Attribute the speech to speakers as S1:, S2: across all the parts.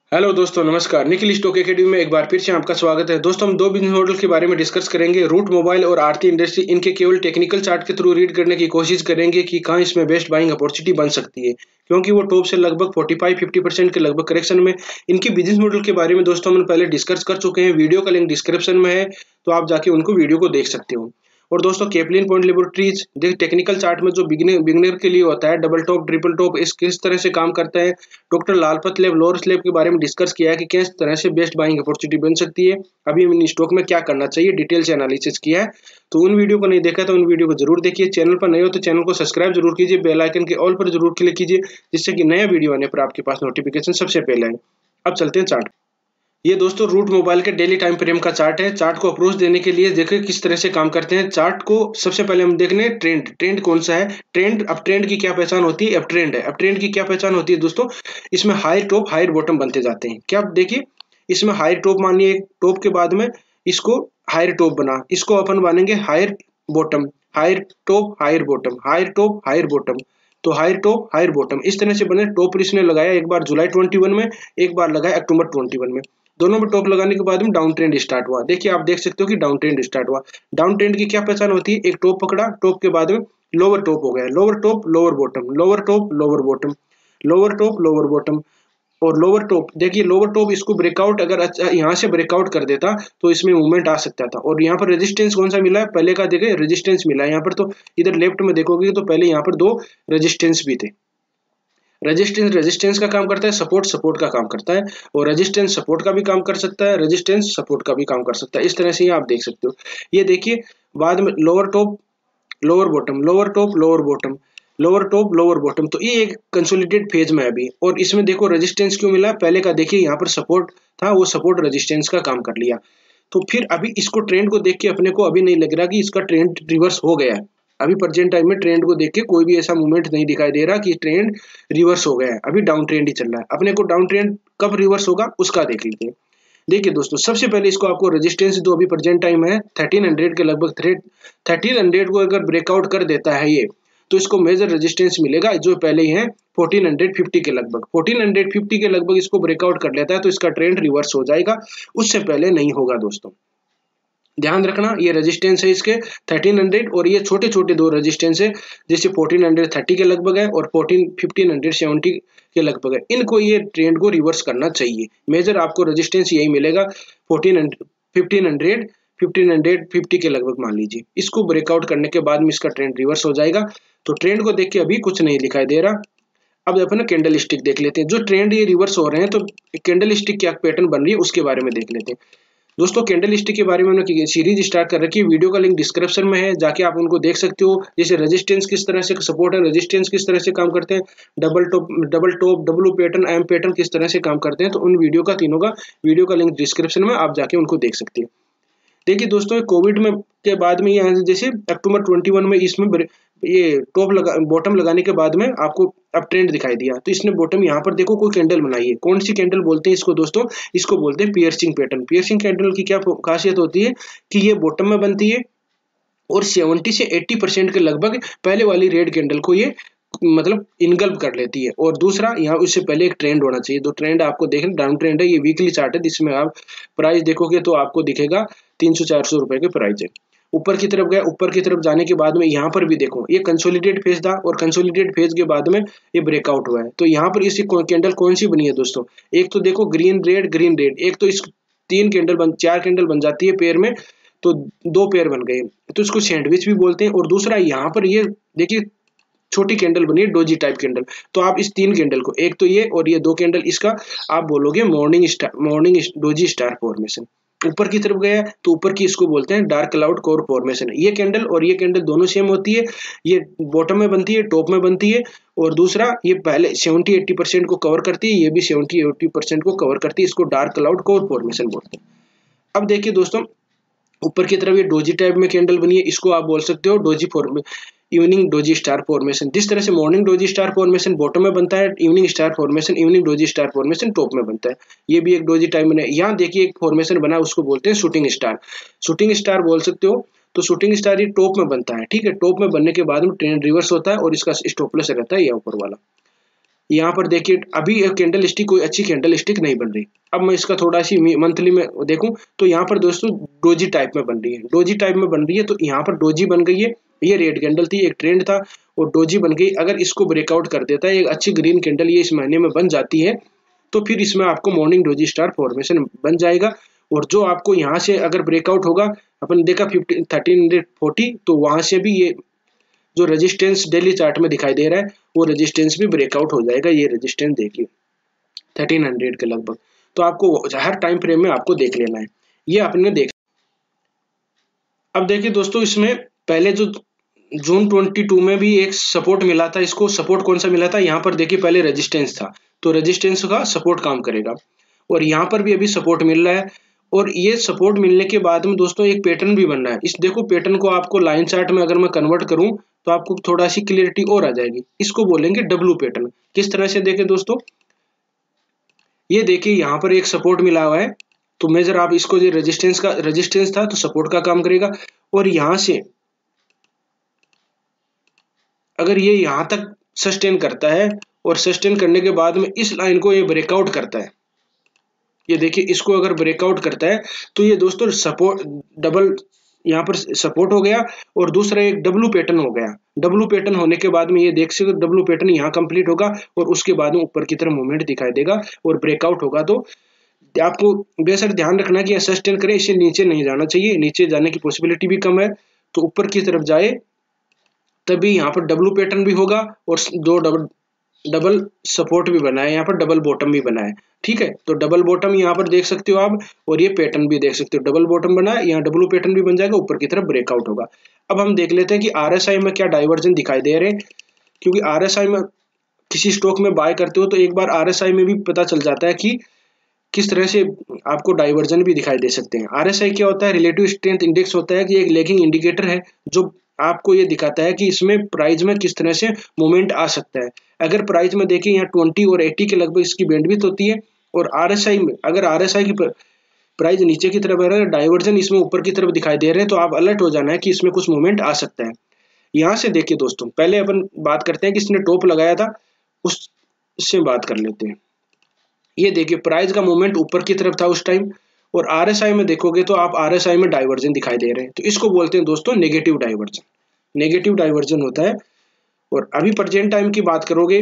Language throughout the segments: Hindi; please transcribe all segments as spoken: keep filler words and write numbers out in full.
S1: हेलो दोस्तों, नमस्कार। निखिल स्टॉक एकेडमी में एक बार फिर से आपका स्वागत है। दोस्तों, हम दो बिजनेस मॉडल के बारे में डिस्कस करेंगे, रूट मोबाइल और आरती इंडस्ट्री। इनके केवल टेक्निकल चार्ट के थ्रू रीड करने की कोशिश करेंगे कि कहाँ इसमें बेस्ट बाइंग अपॉर्चुनिटी बन सकती है, क्योंकि वो टॉप से लगभग पैंतालीस फिफ्टी परसेंट के लगभग करेक्शन में। इनकी बिजनेस मॉडल के बारे में दोस्तों हम पहले डिस्कस कर चुके हैं, वीडियो का लिंक डिस्क्रिप्शन में है, तो आप जाके उनको वीडियो को देख सकते हो। और दोस्तों, कैपलिन पॉइंट लेबोरेटरीज देख टेक्निकल चार्ट में जो बिगनर बिगनर के लिए होता है, डबल टॉप ट्रिपल टॉप, इस किस तरह से काम करता है। Doctor Lalpath lab, lower slab के बारे में डिस्कस किया है कि किस तरह से बेस्ट बाइंग अपॉर्चुनिटी बन सकती है, अभी इन स्टॉक में क्या करना चाहिए, डिटेल से एनालिसिस किया है। तो उन वीडियो को नहीं देखा तो उन वीडियो को जरूर देखिए। चैनल पर नए हो तो चैनल को सब्सक्राइब जरूर कीजिए, बेल आइकन के ऑल पर जरूर क्लिक कीजिए, जिससे कि नया वीडियो आने पर आपके पास नोटिफिकेशन सबसे पहले आए। अब चलते हैं चार्ट। ये दोस्तों रूट मोबाइल के डेली टाइम फ्रेम का चार्ट है। चार्ट को अप्रोच देने के लिए देखिए किस तरह से काम करते हैं। चार्ट को सबसे पहले हम देख लें ट्रेंड। ट्रेंड कौन सा है? ट्रेंड। अब ट्रेंड की क्या पहचान होती है? अब ट्रेंड है। अब ट्रेंड की क्या पहचान होती है दोस्तों? इसमें हाई टॉप हाई बॉटम बनते जाते हैं। क्या देखिए, इसमें हाई टॉप मानिए, टॉप के बाद में इसको हायर टॉप बना, इसको अपन मानेंगे higher bottom, higher top higher bottom, higher top higher bottom, तो हायर टॉप हायर बॉटम इस तरह से बने। टॉप इसने लगाया एक बार जुलाई इक्कीस में, एक बार लगाया अक्टूबर इक्कीस में। दोनों में टॉप लगाने के बाद में डाउन ट्रेंड स्टार्ट हुआ। देखिए, आप देख सकते हो कि डाउन ट्रेंड स्टार्ट हुआ। डाउन ट्रेंड की क्या पहचान होती है? एक टॉप पकड़ा, टॉप के बाद में लोअर टॉप हो गया, lower top lower bottom, lower top lower bottom, lower top lower bottom और लोअर टॉप। देखिए, लोअर टॉप इसको ब्रेकआउट अगर अच्छा यहाँ से ब्रेकआउट कर देता तो इसमें मूवमेंट आ सकता था। और यहाँ पर रेजिस्टेंस कौन सा मिला है? पहले का देखिए रेजिस्टेंस मिला है यहाँ पर। तो इधर लेफ्ट में देखोगे तो पहले यहाँ पर दो रेजिस्टेंस भी थे। रेजिस्टेंस रेजिस्टेंस का काम करता है, सपोर्ट सपोर्ट का काम करता है, और रेजिस्टेंस सपोर्ट का भी काम कर सकता है, रेजिस्टेंस सपोर्ट का भी काम कर सकता है। इस तरह से ये आप देख सकते हो। ये देखिए, बाद में lower top lower bottom, lower top lower bottom, lower top lower bottom. तो ये एक कंसोलिडेट फेज में है अभी। और इसमें देखो रेजिस्टेंस क्यों मिला? पहले का देखिए यहाँ पर सपोर्ट था, वो सपोर्ट रेजिस्टेंस का काम कर लिया। तो फिर अभी इसको ट्रेंड को देख के अपने को अभी नहीं लग रहा कि इसका ट्रेंड रिवर्स हो गया है। अभी प्रेजेंट टाइम में ट्रेंड को देख के कोई भी ऐसा मूवमेंट नहीं दिखाई दे रहा कि ट्रेंड रिवर्स हो गया है। अभी डाउन ट्रेंड ही चल रहा है। अपने को डाउन ट्रेंड कब रिवर्स होगा उसका देख लीजिए हैं। देखिए दोस्तों, सबसे पहले इसको आपको रेजिस्टेंस दो, अभी प्रेजेंट टाइम है तेरह सौ के लगभग। तेरह सौ को अगर ब्रेकआउट कर देता है ये, तो इसको मेजर रेजिस्टेंस मिलेगा जो पहले ही है चौदह सौ पचास के लगभग। चौदह सौ पचास के लगभग इसको ब्रेकआउट कर लेता है तो इसका ट्रेंड रिवर्स हो जाएगा, उससे पहले नहीं होगा दोस्तों। ध्यान रखना, ये रेजिस्टेंस है इसके तेरह सौ, और ये छोटे छोटे दो रेजिस्टेंस है, जैसे चौदह सौ तीस के लगभग है और पंद्रह सौ सत्तर के लगभग है। इनको ये ट्रेंड को रिवर्स करना चाहिए। मेजर आपको रेजिस्टेंस यही मिलेगा पंद्रह सौ पंद्रह सौ पचास के लगभग मान लीजिए। इसको ब्रेकआउट करने के बाद में इसका ट्रेंड रिवर्स हो जाएगा। तो ट्रेंड को देख के अभी कुछ नहीं दिखाई दे रहा। अब अपन कैंडल स्टिक देख लेते हैं। जो ट्रेंड ये रिवर्स हो रहे हैं तो कैंडल स्टिक क्या पैटर्न बन रही है उसके बारे में देख लेते हैं। दोस्तों, कैंडल स्टिक के बारे में हमने सीरीज स्टार्ट कर रखी है, वीडियो का लिंक डिस्क्रिप्शन में है, जाके आप उनको देख सकते हो। जैसे रेजिस्टेंस किस तरह से सपोर्ट है, रेजिस्टेंस किस तरह से काम करते हैं, double top double top W pattern, M pattern किस तरह से काम करते हैं, तो उन वीडियो का तीनों का वीडियो का लिंक डिस्क्रिप्शन में आप जाके उनको देख सकते हैं। देखिए दोस्तों, कोविड में के बाद में यहाँ जैसे अक्टूबर इक्कीस में इसमें ये टॉप लगा बॉटम लगाने के बाद में आपको अब ट्रेंड दिखाई दिया, तो इसने बॉटम यहाँ पर देखो कोई कैंडल बनाई है। कौन सी कैंडल बोलते हैं इसको दोस्तों? इसको बोलते हैं पियर्सिंग पैटर्न। पियर्सिंग कैंडल की क्या खासियत होती है कि ये बॉटम में बनती है और सत्तर से अस्सी परसेंट के लगभग पहले वाली रेड कैंडल को ये मतलब इनगल्ब कर लेती है। और दूसरा, यहाँ उससे पहले एक ट्रेंड होना चाहिए। दो ट्रेंड आपको देखना, डाउन ट्रेंड है, ये वीकली चार्ट है, जिसमें आप प्राइस देखोगे तो आपको दिखेगा तीन सौ चार सौ रुपए के प्राइस है। ऊपर की तरफ गया, ऊपर की तरफ जाने के बाद में यहाँ पर भी देखो ये कंसोलिडेट फेज था, और कंसोलिडेट फेज के बाद में ये ब्रेकआउट हुआ है। तो यहाँ पर इसी कैंडल कौन सी बनी है दोस्तों? एक तो देखो ग्रीन रेड ग्रीन रेड, एक तो इस तीन कैंडल बन चार कैंडल बन जाती है पेयर में, तो दो पेयर बन गए, तो इसको सैंडविच भी बोलते हैं। और दूसरा यहाँ पर ये देखिए छोटी कैंडल बनी है, डोजी टाइप कैंडल। तो आप इस तीन कैंडल को, एक तो ये और ये दो कैंडल, इसका आप बोलोगे morning star, morning doji star formation. ऊपर की तरफ गया तो ऊपर की इसको बोलते हैं डार्क क्लाउड कोर फॉर्मेशन। ये कैंडल और ये कैंडल दोनों सेम होती है, ये बॉटम में बनती है, टॉप में बनती है। और दूसरा, ये पहले सत्तर अस्सी परसेंट को कवर करती है, ये भी सत्तर अस्सी परसेंट को कवर करती है। इसको डार्क क्लाउड कोर फॉर्मेशन बोलते हैं। अब देखिए दोस्तों, ऊपर की तरफ ये डोजी टाइप में कैंडल बनी है, इसको आप बोल सकते हो doji form evening doji star formation. जिस तरह से morning doji star formation bottom में बनता है, evening star formation evening doji star formation top में बनता है। ये भी एक डोजी टाइप में है। यहाँ देखिए एक फॉर्मेशन बना, उसको बोलते हैं शूटिंग स्टार। शूटिंग स्टार बोल सकते हो। तो शूटिंग स्टार ये टॉप में बनता है, ठीक है। टॉप में बनने के बाद में ट्रेंड रिवर्स होता है और इसका स्टॉप लॉस रहता है ये ऊपर वाला। यहाँ पर देखिए अभी एक कैंडल स्टिक कोई अच्छी कैंडल स्टिक नहीं बन रही। अब मैं इसका थोड़ा सी मंथली में देखूं तो यहाँ पर दोस्तों डोजी टाइप में बन रही है, डोजी टाइप में बन रही है। तो यहाँ पर डोजी बन गई है, ये रेड कैंडल थी, एक ट्रेंड था और डोजी बन गई। अगर इसको ब्रेकआउट कर देता है एक अच्छी ग्रीन कैंडल ये इस महीने में बन जाती है तो फिर इसमें आपको मॉर्निंग डोजी स्टार फॉर्मेशन बन जाएगा। और जो आपको यहाँ से अगर ब्रेकआउट होगा, अपन देखा फिफ्टीन थर्टीन हंड्रेड फोर्टी, तो वहां से भी ये जो रेजिस्टेंस डेली चार्ट में दिखाई दे रहा है वो रेजिस्टेंस भी ब्रेकआउट हो जाएगा। ये रेजिस्टेंस देखिए थर्टीन हंड्रेड के लगभग, तो आपको हर टाइम फ्रेम में आपको देख लेना है। ये आपने देख, अब देखिए दोस्तों इसमें पहले जो जून बाईस में भी एक सपोर्ट मिला था, इसको सपोर्ट कौन सा मिला था, यहाँ पर देखिए पहले रेजिस्टेंस था तो रेजिस्टेंस का सपोर्ट काम करेगा और यहाँ पर भी अभी सपोर्ट मिल रहा है। और ये सपोर्ट मिलने के बाद में दोस्तों एक पैटर्न भी बन रहा है। इस देखो पैटर्न को आपको लाइन चार्ट में अगर मैं कन्वर्ट करूं तो आपको थोड़ा सी क्लियरिटी और आ जाएगी। इसको बोलेंगे डब्लू पैटर्न। किस तरह से देखें दोस्तों, ये देखिए यहाँ पर एक सपोर्ट मिला हुआ है तो मेजर आप इसको जो रेजिस्टेंस का रेजिस्टेंस था तो सपोर्ट का काम करेगा। और यहां से अगर ये यहां तक सस्टेन करता है और सस्टेन करने के बाद में इस लाइन को ये ब्रेकआउट करता है, ये देखिए इसको अगर ब्रेकआउट करता है तो ये दोस्तों सपोर्ट डबल यहाँ पर सपोर्ट हो गया और दूसरा एक डब्लू पैटर्न हो गया। डब्लू पैटर्न होने के बाद में ये देख सकते डब्लू पैटर्न यहाँ कंप्लीट होगा और उसके बाद में ऊपर की तरफ मूवमेंट दिखाई देगा और ब्रेकआउट होगा। तो आपको बेशक ध्यान रखना कि सस्टेन करे, इसे नीचे नहीं जाना चाहिए, नीचे जाने की पॉसिबिलिटी भी कम है। तो ऊपर की तरफ जाए तभी यहाँ पर डब्लू पैटर्न भी होगा और दो डबल डबल सपोर्ट भी बना है, यहाँ पर डबल बॉटम भी बना है। ठीक है, तो डबल बॉटम यहाँ पर देख सकते हो आप और ये पैटर्न भी देख सकते हो, डबल बॉटम बना है, यहाँ डब्लू पैटर्न भी बन जाएगा, ऊपर की तरफ ब्रेकआउट होगा। अब हम देख लेते हैं कि आरएसआई में क्या डाइवर्जन दिखाई दे रहे हैं, क्योंकि आरएसआई में किसी स्टॉक में बाय करते हो तो एक बार आरएसआई में भी पता चल जाता है कि किस तरह से आपको डाइवर्जन भी दिखाई दे सकते हैं। आरएसआई क्या होता है, रिलेटिव स्ट्रेंथ इंडेक्स होता है कि एक लैगिंग इंडिकेटर है जो आपको ये दिखाता है कि इसमें प्राइस में किस तरह से मूवमेंट आ सकता है। अगर प्राइस में देखिए यहाँ ट्वेंटी और एटी के लगभग इसकी बैंडविड्थ होती है और आरएसआई में अगर आरएसआई की प्राइस नीचे की तरफ आ रहा है, डाइवर्जन इसमें ऊपर की तरफ दिखाई दे रहे हैं, तो आप अलर्ट हो जाना है कि इसमें कुछ मूवमेंट आ सकता है। यहाँ से देखिए दोस्तों, पहले अपन बात करते हैं कि इसने टॉप लगाया था, उससे बात कर लेते हैं। ये देखिए प्राइस का मूवमेंट ऊपर की तरफ था उस टाइम और आरएसआई में देखोगे तो आप आरएसआई में डाइवर्जन दिखाई दे रहे हैं, तो इसको बोलते हैं दोस्तों नेगेटिव डाइवर्जन। नेगेटिव डाइवर्जन होता है। और अभी प्रेजेंट टाइम की बात करोगे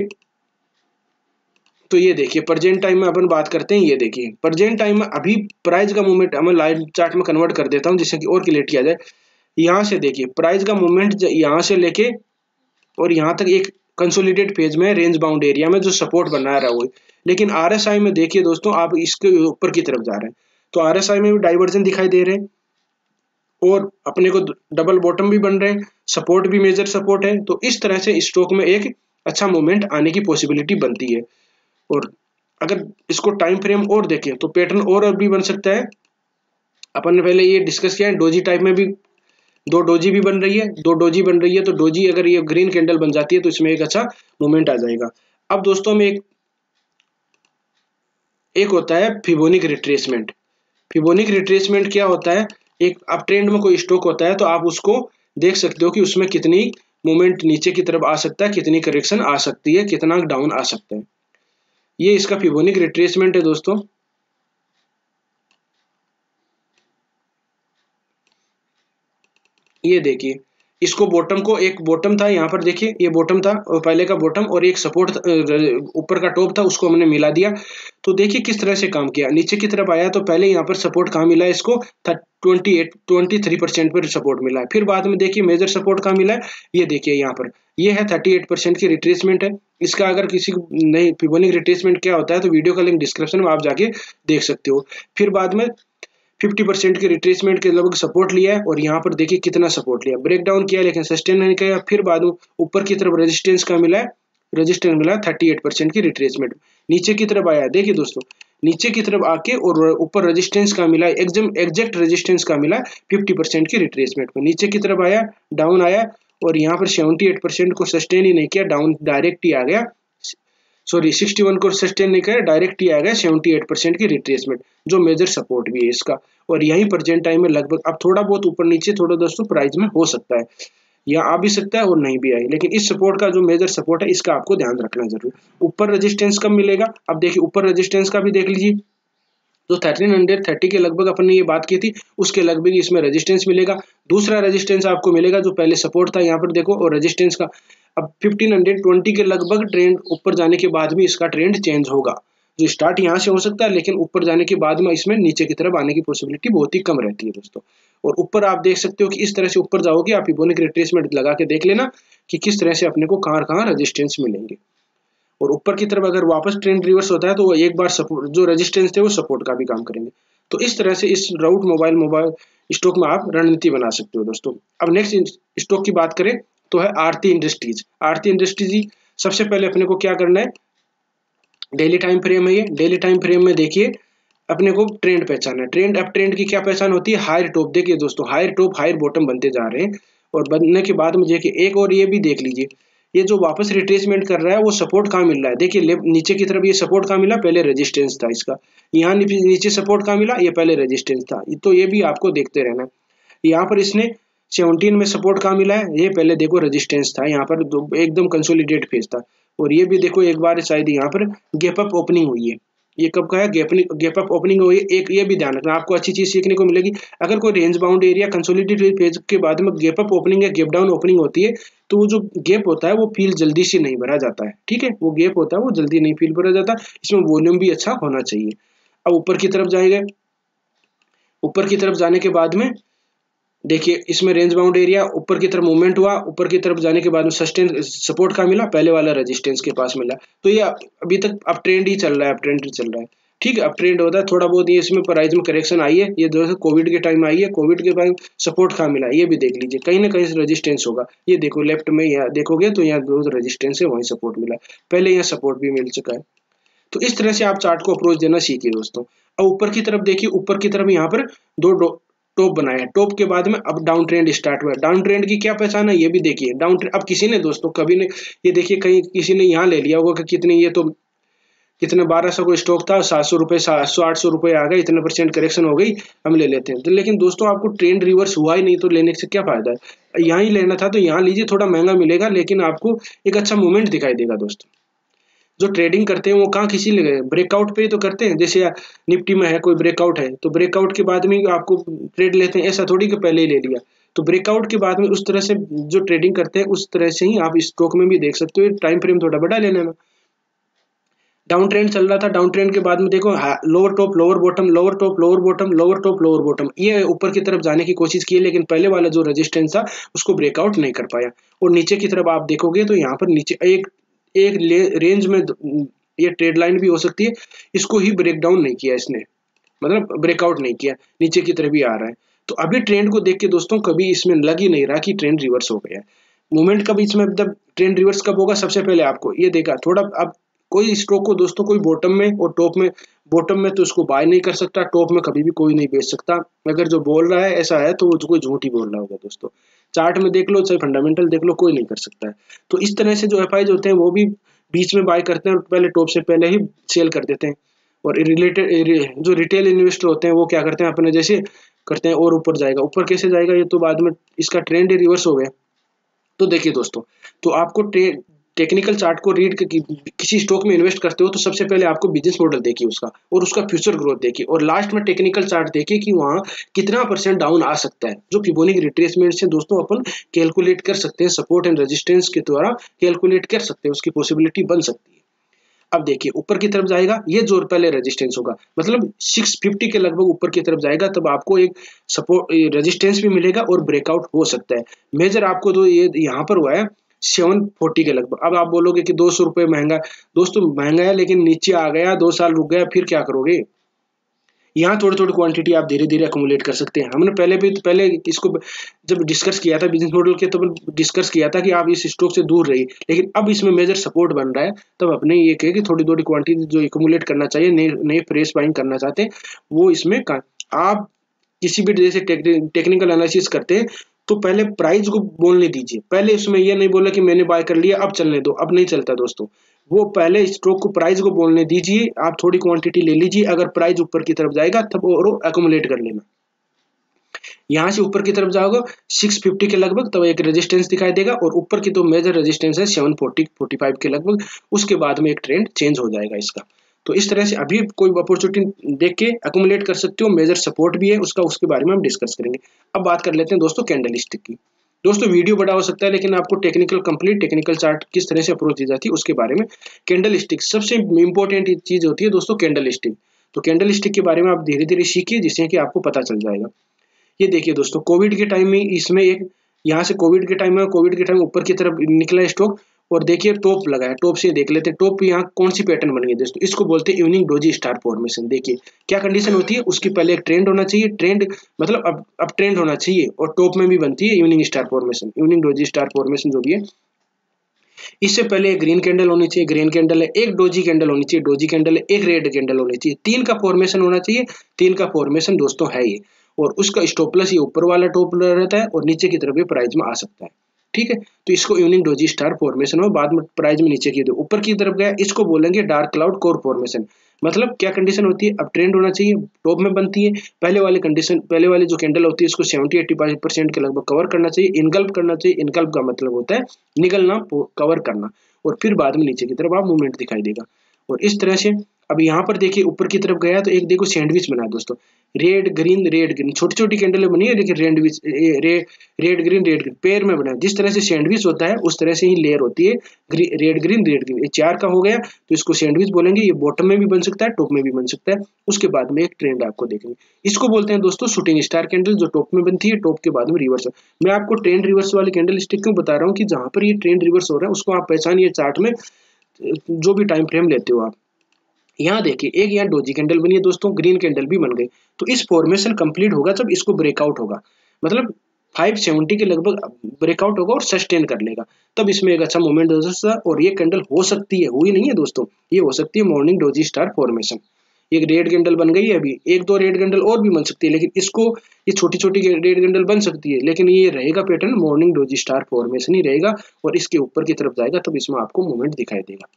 S1: तो ये देखिए प्रेजेंट टाइम में अपन बात करते हैं। ये देखिए प्रेजेंट टाइम में अभी प्राइस का मूवमेंट मैं लाइव चार्ट में कन्वर्ट कर देता हूं जिससे कि और क्लियरिटी आ जाए। यहां से देखिए प्राइस का मूवमेंट यहां से लेके और यहां तक एक कंसोलिडेट फेज में रेंज बाउंड एरिया में जो सपोर्ट बना रहा है, लेकिन आरएसआई में देखिए दोस्तों आप इसके ऊपर की तरफ जा रहे हैं, तो आरएसआई में भी डाइवर्जन दिखाई दे रहे हैं और अपने को डबल बॉटम भी बन रहे हैं, सपोर्ट भी मेजर सपोर्ट है। तो इस तरह से स्टॉक में एक अच्छा मूवमेंट आने की पॉसिबिलिटी बनती है। और अगर इसको टाइम फ्रेम और देखें तो पैटर्न और भी बन सकता है। अपन ने पहले ये डिस्कस किया है, डोजी टाइप में भी दो डोजी भी बन रही है, दो डोजी बन रही है, तो डोजी अगर ये ग्रीन कैंडल बन जाती है तो इसमें एक अच्छा मूवमेंट आ जाएगा। अब दोस्तों में एक एक होता है फिबोनिक रिट्रेसमेंट। फिबोनिक रिट्रेसमेंट क्या होता है, एक अप ट्रेंड में कोई स्टॉक होता है तो आप उसको देख सकते हो कि उसमें कितनी मूवमेंट नीचे की तरफ आ सकता है, कितनी करेक्शन आ सकती है, कितना डाउन आ सकता है। ये इसका फिबोनिक रिट्रेसमेंट है दोस्तों। ये देखिए इसको बॉटम को, एक बॉटम था यहाँ पर देखिए, ये बॉटम था और पहले का बॉटम और एक सपोर्ट ऊपर का टॉप था, उसको हमने मिला दिया। तो देखिए किस तरह से काम किया, नीचे की तरफ आया तो पहले यहाँ पर सपोर्ट कहाँ मिला है, इसको अट्ठाईस तेईस परसेंट पर सपोर्ट मिला है। फिर बाद में देखिए मेजर सपोर्ट कहाँ मिला है, ये देखिए यहाँ पर, ये है अड़तीस परसेंट की रिट्रेसमेंट है। इसका अगर किसी को नहीं फिबोनिक रिट्रेसमेंट क्या होता है तो वीडियो का लिंक डिस्क्रिप्शन में आप जाके देख सकते हो। फिर बाद में पचास परसेंट के रिट्रेसमेंट के लगभग सपोर्ट लिया है और यहाँ पर देखिए कितना सपोर्ट लिया, ब्रेकडाउन किया लेकिन सस्टेन नहीं किया। फिर बाद में ऊपर की तरफ रेजिस्टेंस का मिला है, रेजिस्टेंस मिला अड़तीस परसेंट की रिट्रेसमेंट। नीचे की तरफ आया, देखिए दोस्तों नीचे की तरफ आके और ऊपर रेजिस्टेंस का मिला, एकदम एग्जैक्ट रेजिस्टेंस का मिला पचास परसेंट की रिट्रेसमेंट में। नीचे की तरफ आया, डाउन आया और यहाँ पर अठहत्तर परसेंट को सस्टेन ही नहीं किया, डाउन डायरेक्ट ही आ गया, सॉरी इकसठ को सस्टेन नहीं किया, डायरेक्ट ही आ गया अठहत्तर परसेंट की रिट्रेसमेंट, जो मेजर सपोर्ट भी है इसका। और यहीं प्रेजेंट टाइम में लगभग अब थोड़ा बहुत ऊपर नीचे थोड़ा दोस्तों प्राइस में हो सकता है। यहाँ आ भी सकता है और नहीं भी आए, लेकिन इस सपोर्ट का जो मेजर सपोर्ट है इसका आपको ध्यान रखना जरूर। ऊपर रेजिस्टेंस कब मिलेगा, अब देखिए ऊपर रेजिस्टेंस का भी देख लीजिए, जो थर्टीन हंड्रेड थर्टी के लगभग अपन ने ये बात की थी उसके लगभग इसमें रेजिस्टेंस मिलेगा। दूसरा रेजिस्टेंस आपको मिलेगा जो पहले सपोर्ट था यहाँ पर देखो, और रेजिस्टेंस का अब फिफ्टीन हंड्रेड ट्वेंटी के लगभग ट्रेंड ऊपर जाने के बाद भी इसका ट्रेंड चेंज होगा। जो स्टार्ट यहाँ से हो सकता है, लेकिन ऊपर जाने के बाद में इसमें नीचे की तरफ आने की पॉसिबिलिटी बहुत ही कम रहती है दोस्तों। और ऊपर आप देख सकते हो कि इस तरह से ऊपर जाओगे, आप फिबोनाची रिट्रेसमेंट लगा के देख लेना कि किस तरह से अपने को कहाँ कहाँ रेजिस्टेंस मिलेंगे। और ऊपर की तरफ अगर वापस ट्रेंड रिवर्स होता है तो वो एक बार सपोर्ट जो रेजिस्टेंस थे वो सपोर्ट का भी काम करेंगे। तो इस तरह से इस राउट मोबाइल मोबाइल स्टॉक में आप रणनीति बना सकते हो दोस्तों। अब नेक्स्ट स्टॉक की बात करें तो है आरती इंडस्ट्रीज। आरती इंडस्ट्रीज सबसे पहले अपने को क्या करना है, डेली टाइम फ्रेम है ये, डेली टाइम फ्रेम में देखिए अपने को ट्रेंड पहचानना है। ट्रेंड अब ट्रेंड की क्या पहचान होती है, हायर टॉप। देखिए दोस्तों हायर टॉप हायर बॉटम बनते जा रहे हैं, और बनने के बाद में देखिए एक और ये भी देख लीजिए, ये जो वापस रिट्रेसमेंट कर रहा है वो सपोर्ट कहाँ मिल रहा है, देखिए लेफ्ट नीचे की तरफ ये सपोर्ट कहाँ मिला, पहले रेजिस्टेंस था इसका, यहाँ नीचे सपोर्ट कहाँ मिला, ये पहले रेजिस्टेंस था। तो ये भी आपको देखते रहना है। यहाँ पर इसने सेवनटीन में सपोर्ट कहाँ मिला है, ये पहले देखो रेजिस्टेंस था, यहाँ पर एकदम कंसोलिडेट फेज था। और ये भी देखो एक बार शायद यहाँ पर गैप अप ओपनिंग हुई है, ये कब का है, गैप गैप अप ओपनिंग हुई है। एक ये भी ध्यान रखना, आपको अच्छी चीज सीखने को मिलेगी, अगर कोई range bound area consolidated phase के बाद में गैप अप ओपनिंग या गैप डाउन ओपनिंग होती है तो वो जो गैप होता है वो फील जल्दी से नहीं भरा जाता है, ठीक है, वो गैप होता है वो जल्दी नहीं फील भरा जाता, इसमें वॉल्यूम भी अच्छा होना चाहिए। अब ऊपर की तरफ जाएंगे, ऊपर की तरफ जाने के बाद में देखिए इसमें रेंज बाउंड एरिया ऊपर की तरफ मूवमेंट हुआ, ऊपर की तरफ जाने के बाद में सस्टेन सपोर्ट का मिला, पहले वाला रेजिस्टेंस के पास मिला। तो ये अभी तक अब ट्रेंड ही चल रहा है, अब ट्रेंड ही चल रहा है, ठीक है, अब ट्रेंड होता है थोड़ा बहुत, ये इसमें प्राइस में करेक्शन आई है, ये जो कोविड के टाइम आई है, कोविड के टाइम सपोर्ट कहाँ मिला ये भी देख लीजिए, कहीं ना कहीं रेजिस्टेंस होगा। ये देखो लेफ्ट में यहाँ देखोगे तो यहाँ जो रेजिस्टेंस है वहीं सपोर्ट मिला, पहले यहाँ सपोर्ट भी मिल चुका है। तो इस तरह से आप चार्ट को अप्रोच देना सीखिए दोस्तों। अब ऊपर की तरफ देखिए, ऊपर की तरफ यहाँ पर दो टॉप बनाया है, टॉप के बाद में अब डाउन ट्रेंड स्टार्ट हुआ है। डाउन ट्रेंड की क्या पहचान है ये भी देखिए, डाउन ट्रेंड अब किसी ने दोस्तों कभी ने ये देखिए कहीं किसी ने यहाँ ले लिया होगा कि कितने, ये तो कितने बारह सौ को स्टॉक था, सात सौ रुपए सात सौ आठ सौ रुपए आ गए, इतने परसेंट करेक्शन हो गई, हम ले लेते हैं। तो लेकिन दोस्तों आपको ट्रेंड रिवर्स हुआ ही नहीं तो लेने से क्या फायदा है, यहाँ ही लेना था तो यहाँ लीजिए, थोड़ा महंगा मिलेगा लेकिन आपको एक अच्छा मूवमेंट दिखाई देगा दोस्तों। जो ट्रेडिंग करते हैं वो कहाँ किसी ब्रेकआउट पे ही तो करते हैं, जैसे निफ्टी में है कोई ब्रेकआउट है तो ब्रेकआउट के बाद में आपको ट्रेड लेते हैं, ऐसा थोड़ी कि पहले ही ले लिया। तो ब्रेकआउट के बाद में उस तरह से जो ट्रेडिंग करते हैं उस तरह से ही आप स्टॉक में भी देख सकते हो, टाइम फ्रेम थोड़ा बड़ा ले लेना। डाउन ट्रेंड चल रहा था, डाउन ट्रेंड के बाद में देखो lower top lower bottom lower top lower bottom lower top lower bottom, ये ऊपर की तरफ जाने की कोशिश की लेकिन पहले वाला जो रेजिस्टेंस था उसको ब्रेकआउट नहीं कर पाया। और नीचे की तरफ आप देखोगे तो यहाँ पर नीचे एक एक रेंज में ये ट्रेड लाइन भी हो सकती है, इसको ही ब्रेक डाउन नहीं किया इसने, मतलब ब्रेकआउट नहीं किया, नीचे की तरफ ही आ रहा है। तो अभी ट्रेंड को देख के दोस्तों कभी इसमें लग ही नहीं रहा कि ट्रेंड रिवर्स हो गया है। मूवमेंट कब इसमें मतलब ट्रेंड रिवर्स कब होगा, सबसे पहले आपको ये देखा थोड़ा, अब कोई स्टॉक को दोस्तों कोई बॉटम में और टॉप में, बॉटम में तो उसको बाय नहीं कर सकता, टॉप में कभी भी कोई नहीं बेच सकता। अगर जो बोल रहा है ऐसा है तो वो कोई झूठ ही बोल रहा होगा दोस्तों। चार्ट में देख लो चाहे फंडामेंटल देख लो, कोई नहीं कर सकता है। तो इस तरह से जो एफ आईज होते हैं वो भी बीच में बाय करते हैं और पहले टॉप से पहले ही सेल कर देते हैं। और रिलेटेड जो रिटेल इन्वेस्टर होते हैं वो क्या करते हैं, अपने जैसे करते हैं और ऊपर जाएगा, ऊपर कैसे जाएगा ये तो बाद में, इसका ट्रेंड रिवर्स हो गया। तो देखिए दोस्तों, तो आपको टेक्निकल चार्ट को रीड किसी स्टॉक में इन्वेस्ट करते हो तो सबसे पहले आपको बिजनेस मॉडल देखिए उसका, और उसका फ्यूचर ग्रोथ देखिए, और लास्ट में टेक्निकल चार्ट देखिए कि वहाँ कितना परसेंट डाउन आ सकता है, जो फिबोनाची रिट्रेसमेंट से दोस्तों अपन कैलकुलेट कर सकते हैं, सपोर्ट एंड रेजिस्टेंस के द्वारा कैलकुलेट कर सकते हैं, उसकी पॉसिबिलिटी बन सकती है। अब देखिए ऊपर की तरफ जाएगा, ये जो पहले रेजिस्टेंस होगा मतलब छह सौ पचास के लगभग ऊपर की तरफ जाएगा, तब आपको एक सपोर्ट रेजिस्टेंस भी मिलेगा और ब्रेकआउट हो सकता है। मेजर आपको तो ये यहाँ पर हुआ है सात सौ चालीस के लगभग। अब आप बोलोगे कि दो सौ रुपए महंगा, दोस्तों महंगा है लेकिन नीचे आ गया, दो साल रुक गया, फिर क्या करोगे। यहाँ थोड़ी थोड़ी क्वांटिटी आप धीरे धीरे अकोमुलेट कर सकते हैं। हमने पहले भी पहले इसको जब डिस्कस किया था बिजनेस मॉडल के, तो डिस्कस किया था कि आप इस स्टॉक से दूर रहिए, लेकिन अब इसमें मेजर सपोर्ट बन रहा है, तब अपने ये कहे कि थोड़ी थोड़ी क्वांटिटी जो अकोमुलेट करना चाहिए, नए नए फ्रेश बाइंग करना चाहते हैं वो इसमें आप किसी भी जैसे टेक्निकल एनालिसिस करते हैं तो पहले प्राइस को बोलने दीजिए, पहले उसमें यह नहीं बोला कि मैंने बाय कर लिया अब चलने दो, अब नहीं चलता दोस्तों। वो पहले स्टॉक को प्राइस को बोलने दीजिए, आप थोड़ी क्वांटिटी ले लीजिए, अगर प्राइस ऊपर की तरफ जाएगा तब और अकोमुलेट कर लेना। यहाँ से ऊपर की तरफ जाओगे सिक्स फिफ्टी के लगभग, तब एक रेजिस्टेंस दिखाई देगा और ऊपर की तो मेजर रेजिस्टेंस है सेवन फोर्टी फोर्टी फाइव के लगभग, उसके बाद में एक ट्रेंड चेंज हो जाएगा इसका। तो इस तरह से अभी कोई अपॉर्चुनिटी देख के अकोमोडेट कर सकते हो, मेजर सपोर्ट भी है उसका, उसके बारे में हम डिस्कस करेंगे। अब बात कर लेते हैं दोस्तों कैंडल स्टिक की। दोस्तों वीडियो बड़ा हो सकता है लेकिन आपको टेक्निकल कंप्लीट टेक्निकल चार्ट किस तरह से अप्रोच दी जाती है उसके बारे में। कैंडल स्टिक सबसे इंपॉर्टेंट चीज होती है दोस्तों कैंडल स्टिक। तो कैंडल स्टिक के बारे में आप धीरे धीरे सीखिए जिससे कि आपको पता चल जाएगा। ये देखिए दोस्तों कोविड के टाइम में इसमें एक यहाँ से कोविड के टाइम में कोविड के टाइम ऊपर की तरफ निकला स्टॉक और देखिए टॉप लगा है। टॉप से देख लेते हैं टॉप यहाँ कौन सी पैटर्न बन गई दोस्तों, इसको बोलते हैं इवनिंग डोजी स्टार फॉर्मेशन। देखिए क्या कंडीशन होती है, उसकी पहले एक ट्रेंड होना चाहिए, ट्रेंड मतलब अब अब ट्रेंड होना चाहिए और टॉप में भी बनती है evening star formation, evening doji star formation जो भी है। इससे पहले एक ग्रीन कैंडल होनी चाहिए, ग्रीन कैंडल है, एक डोजी कैंडल होनी चाहिए, डोजी कैंडल है, एक रेड कैंडल होनी चाहिए, तीन का फॉर्मेशन होना चाहिए, तीन का फॉर्मेशन दोस्तों है ये। और उसका स्टॉप लॉस ये ऊपर वाला टॉप रहता है और नीचे की तरफ भी प्राइस में आ सकता है, ठीक है। तो इसको इवनिंग डोजी स्टार फॉर्मेशन हो, बाद में प्राइस में नीचे की तरफ ऊपर की तरफ गया, इसको बोलेंगे डार्क क्लाउड कोर फॉर्मेशन। मतलब क्या कंडीशन होती है, अब ट्रेंड होना चाहिए, टॉप में बनती है, पहले वाली कंडीशन पहले वाली जो कैंडल होती है इसको सेवेंटी एट्टी परसेंट के लगभग कवर करना चाहिए, इनगल्प करना चाहिए। इनगल्प का मतलब होता है निगलना, कवर करना, और फिर बाद में नीचे की तरफ आप मूवमेंट दिखाई देगा। और इस तरह से अब यहाँ पर देखिए ऊपर की तरफ गया तो एक देखो सैंडविच बना दोस्तों, रेड ग्रीन रेड ग्रीन, छोटी छोटी कैंडलें बनी है लेकिन सैंडविच रे, red green red green pair में बना है। जिस तरह से सैंडविच होता है उस तरह से ही लेयर होती है, रेड ग्रीन रेड ग्रीन, ये चार का हो गया तो इसको सैंडविच बोलेंगे। ये बॉटम में भी बन सकता है, टॉप में भी बन सकता है। उसके बाद में एक ट्रेंड आपको देखेंगे, इसको बोलते हैं दोस्तों शूटिंग स्टार कैंडल, जो टॉप में बनती है, टॉप के बाद में रिवर्स। मैं आपको ट्रेंड रिवर्स वाली कैंडल स्टिक क्यों बता रहा हूँ कि जहां पर ये ट्रेंड रिवर्स हो रहा है उसको आप पहचानिए चार्ट में, जो भी टाइम फ्रेम लेते हो आप। यहाँ देखिए एक यहाँ डोजी कैंडल बनी है दोस्तों, ग्रीन कैंडल भी बन गई। तो इस फॉर्मेशन कंप्लीट होगा जब इसको ब्रेकआउट होगा, मतलब फाइव सेवेंटी के लगभग ब्रेकआउट होगा और सस्टेन कर लेगा, तब इसमें एक अच्छा मूवमेंट हो सकता है। और ये कैंडल हो सकती है, हुई नहीं है दोस्तों, ये हो सकती है मॉर्निंग डोजी स्टार फॉर्मेशन। एक रेड कैंडल बन गई है, अभी एक दो रेड कैंडल और भी बन सकती है, लेकिन इसको ये छोटी छोटी रेड कैंडल बन सकती है, लेकिन ये रहेगा pattern morning doji star formation ही रहेगा और इसके ऊपर की तरफ जाएगा, तब इसमें आपको मूवमेंट दिखाई देगा।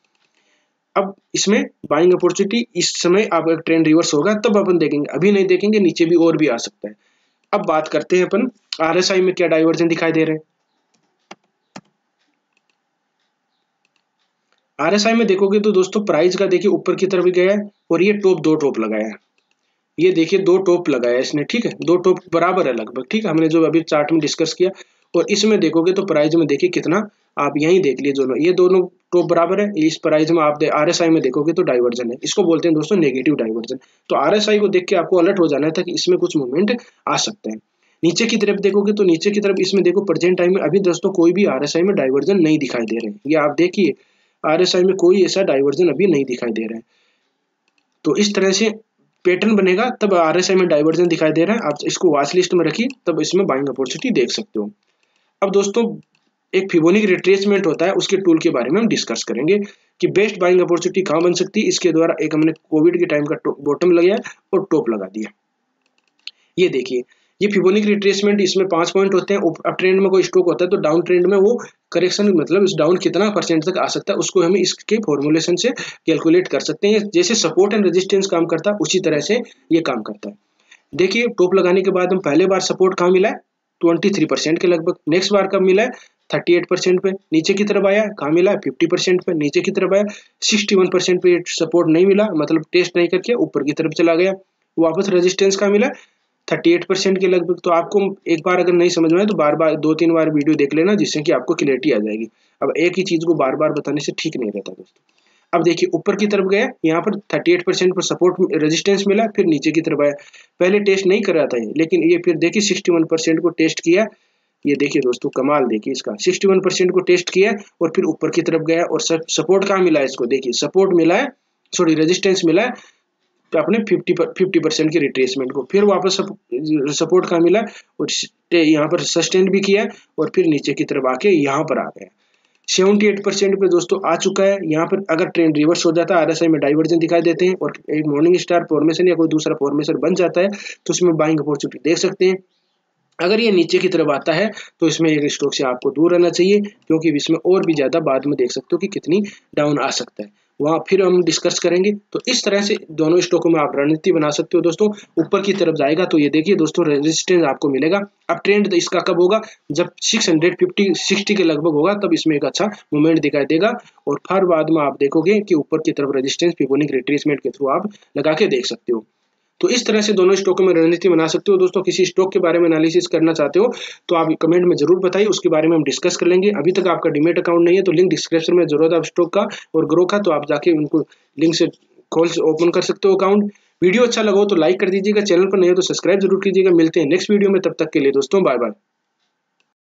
S1: अब इसमें बाइंग अपॉर्चुनिटी इस समय आप एक ट्रेंड रिवर्स होगा तब अपन देखेंगे, अभी नहीं देखेंगे, नीचे भी और भी आ सकता है। अब बात करते हैं अपन आरएसआई में क्या डाइवर्जन दिखाई दे रहे हैं। आरएसआई में देखोगे तो दोस्तों प्राइस का देखिए ऊपर की तरफ गया है और ये टॉप दो टॉप लगाया है, ये देखिए दो टॉप लगाया है इसने, ठीक है, दो टॉप बराबर है लगभग, ठीक है, हमने जो अभी चार्ट में डिस्कस किया। और इसमें देखोगे तो प्राइस में देखिए कितना, आप यहीं देख लीजिए दोनों, ये दोनों टॉप बराबर है। इस प्राइस में आप आरएसआई में देखोगे तो डाइवर्जन है, इसको बोलते हैं दोस्तों नेगेटिव डाइवर्जन। तो आरएसआई को देख के आपको अलर्ट हो जाना है था कि इसमें कुछ मूवमेंट आ सकते हैं। नीचे की तरफ देखोगे तो नीचे की तरफ इसमें देखो प्रेजेंट टाइम में अभी दोस्तों कोई भी आरएसआई में डाइवर्जन नहीं दिखाई दे रहे हैं, ये आप देखिए आरएसआई में कोई ऐसा डाइवर्जन अभी नहीं दिखाई दे रहा है। तो इस तरह से पैटर्न बनेगा तब आरएसआई में डाइवर्जन दिखाई दे रहा है, आप इसको वॉच लिस्ट में रखिए, तब इसमें बाइंग अपॉर्चुनिटी देख सकते हो। अब दोस्तों एक फिबोनाची रिट्रेसमेंट होता है, उसके टूल के बारे में हम डिस्कस करेंगे कि बेस्ट बाइंग अपॉर्चुनिटी कहाँ बन सकती है। इसके द्वारा एक हमने कोविड के टाइम का बॉटम लगाया और टॉप लगा दिया। ये देखिए ये फिबोनाची रिट्रेसमेंट, इसमें पांच पॉइंट होते हैं। अप ट्रेंड में कोई स्टॉक होता है तो डाउन ट्रेंड में वो करेक्शन, मतलब इस डाउन कितना परसेंट तक आ सकता है उसको हम इसके फॉर्मुलेशन से कैलकुलेट कर सकते हैं। जैसे सपोर्ट एंड रेजिस्टेंस काम करता है उसी तरह से ये काम करता है। देखिए टॉप लगाने के बाद हम पहले बार सपोर्ट कहाँ मिला है, ट्वेंटी थ्री परसेंट के लगभग। नेक्स्ट बार कब मिला है, थर्टी एट परसेंट पे। नीचे की तरफ आया कहाँ मिला है, फिफ्टी परसेंट पे। नीचे की तरफ आया सिक्सटी वन परसेंट पे, सपोर्ट नहीं मिला, मतलब टेस्ट नहीं करके ऊपर की तरफ चला गया। वापस रेजिस्टेंस कहाँ मिला, थर्टी एट परसेंट के लगभग। तो आपको एक बार अगर नहीं समझ में आए तो बार बार दो तीन बार वीडियो देख लेना, जिससे कि आपको क्लियरिटी आ जाएगी। अब एक ही चीज को बार बार बताने से ठीक नहीं रहता दोस्तों। अब देखिए ऊपर की तरफ गया, यहाँ पर थर्टी एट परसेंट पर सपोर्ट रेजिस्टेंस मिला, फिर नीचे की तरफ आया। पहले टेस्ट नहीं कर रहा था ये, लेकिन ये फिर देखिए सिक्सटी वन परसेंट को टेस्ट किया। ये देखिए दोस्तों कमाल देखिए इसका, सिक्सटी वन परसेंट को टेस्ट किया और फिर ऊपर की तरफ गया। और सपोर्ट कहाँ मिला है इसको, देखिए सपोर्ट मिला है, सॉरी रेजिस्टेंस मिला है तो अपने फिफ्टी फिफ्टी परसेंट के रिट्रेसमेंट को। फिर वापस सपोर्ट कहाँ मिला और यहाँ पर सस्टेन भी किया और फिर नीचे की तरफ आके यहाँ पर आ गया। सेवेंटी एट परसेंट पे दोस्तों आ चुका है। यहाँ पर अगर ट्रेंड रिवर्स हो जाता है, आरएसआई में डाइवर्जन दिखाई देते हैं और एक मॉर्निंग स्टार फॉर्मेशन या कोई दूसरा फॉर्मेशन बन जाता है तो उसमें बाइंग अपॉर्चुनिटी देख सकते हैं। अगर ये नीचे की तरफ आता है तो इसमें एक स्टॉक से आपको दूर रहना चाहिए, क्योंकि इसमें और भी ज्यादा बाद में देख सकते हो कि कितनी डाउन आ सकता है। वहाँ फिर हम डिस्कस करेंगे। तो इस तरह से दोनों स्टॉकों में आप रणनीति बना सकते हो दोस्तों। ऊपर की तरफ जाएगा तो ये देखिए दोस्तों रेजिस्टेंस आपको मिलेगा। अब ट्रेंड इसका कब होगा, जब छह सौ पचास साठ के लगभग होगा, तब इसमें एक अच्छा मूवमेंट दिखाई देगा और फिर बाद में आप देखोगे कि ऊपर की तरफ रेजिस्टेंस फिबोनाची रिट्रेसमेंट के थ्रू आप लगा के देख सकते हो। तो इस तरह से दोनों स्टॉकों में रणनीति बना सकते हो दोस्तों। किसी स्टॉक के बारे में एनालिसिस करना चाहते हो तो आप कमेंट में जरूर बताइए, उसके बारे में हम डिस्कस कर लेंगे। अभी तक आपका डीमेट अकाउंट नहीं है तो लिंक डिस्क्रिप्शन में जरूर आप स्टॉक का और ग्रो का, तो आप जाके उनको लिंक से कॉल से ओपन कर सकते हो अकाउंट। वीडियो अच्छा लगा हो तो लाइक कर दीजिएगा, चैनल पर नहीं हो तो सब्सक्राइब जरूर कीजिएगा। मिलते हैं नेक्स्ट वीडियो में, तब तक के लिए दोस्तों बाय बाय।